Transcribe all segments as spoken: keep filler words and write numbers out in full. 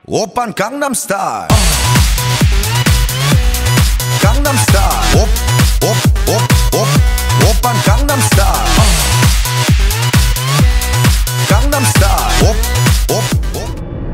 Oppan Gangnam Style. Gangnam Style. Op, op, op, op. Oppan Gangnam Style. Gangnam Style. Op, op, op.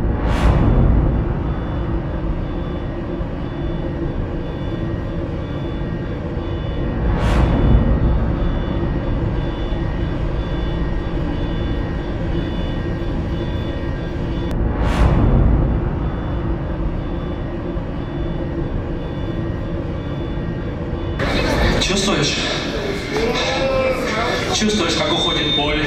Чувствуешь? Чувствуешь, как уходит боль,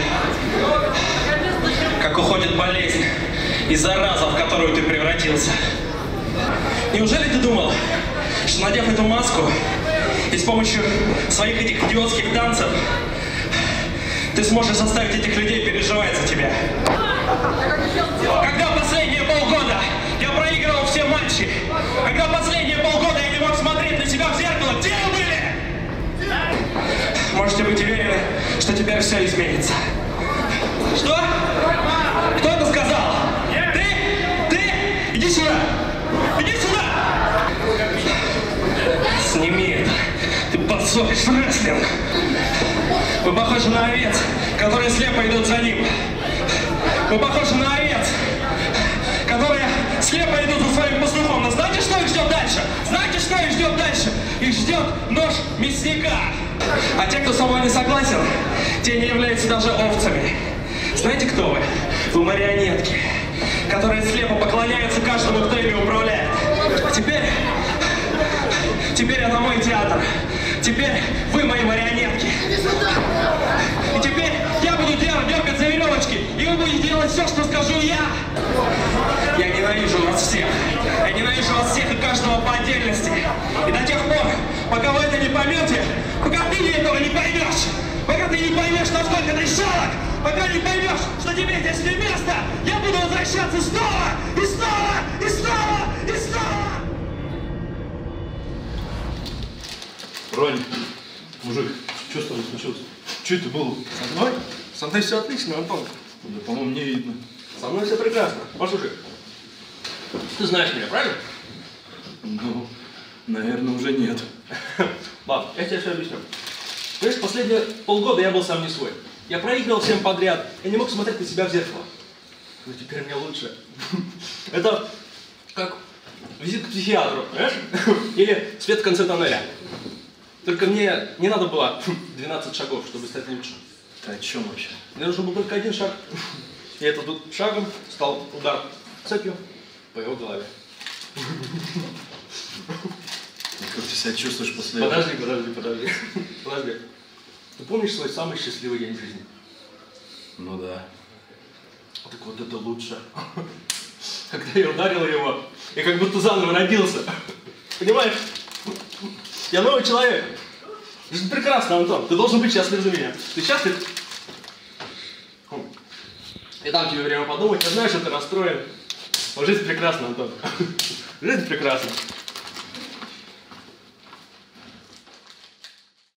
как уходит болезнь и зараза, в которую ты превратился. Неужели ты думал, что, надев эту маску и с помощью своих этих идиотских танцев, ты сможешь заставить этих людей переживать за тебя? Когда последние полгода я проигрывал все матчи, когда последние полгода я не мог смотреть на себя в зеркало, где вы были? Можете быть уверены, что теперь все изменится. Что? Кто это сказал? Ты? Ты? Иди сюда! Иди сюда! Сними это. Ты позоришь рестлинг. Вы похожи на овец, которые слепо идут за ним. Вы похожи на овец, которые слепо идут за своим пастухом. Но знаете, что их ждет дальше? Знаете, что их ждет дальше? Их ждет нож мясника. А те, кто со мной не согласен, те не являются даже овцами. Знаете, кто вы? Вы марионетки, которые слепо поклоняются каждому, кто ими управляет. Теперь, теперь это мой театр. Теперь вы мои марионетки. И теперь я буду дергать за веревочки, и вы будете делать все, что скажу я. Я ненавижу вас всех. Я ненавижу вас всех и каждого по отдельности. И до тех пор, пока вы это не поймете, пока ты этого не поймешь, пока ты не поймешь, насколько ты жалок, пока не поймешь, что тебе здесь не место, я буду возвращаться снова, и снова, и снова, и снова. Ронь, мужик, что с тобой случилось? Что это было? Со мной? Со мной все отлично, Антон. Да, по-моему, не видно. Со мной все прекрасно. Послушай, ты знаешь меня, правильно? Ну, наверное, уже нет. Ладно, я тебе все объясню. Понимаешь, последние полгода я был сам не свой. Я проигрывал всем подряд. Я не мог смотреть на себя в зеркало. Но теперь мне лучше. Это как визит к психиатру, понимаешь? Или свет в конце тоннеля. Только мне не надо было двенадцать шагов, чтобы стать лучше. Ты о чем вообще? Мне нужен был только один шаг. И это тут шагом стал удар цепью по его голове. Как ты себя чувствуешь после этого? Подожди, подожди, подожди. Подожди. Ты помнишь свой самый счастливый день в жизни? Ну да. Так вот это лучше. Когда я ударил его, я как будто заново родился. Понимаешь? Я новый человек. Жизнь прекрасна, Антон. Ты должен быть счастлив за меня. Ты счастлив? Я дам тебе время подумать. Я знаю, что ты расстроен. Но жизнь прекрасна, Антон. Жизнь прекрасна.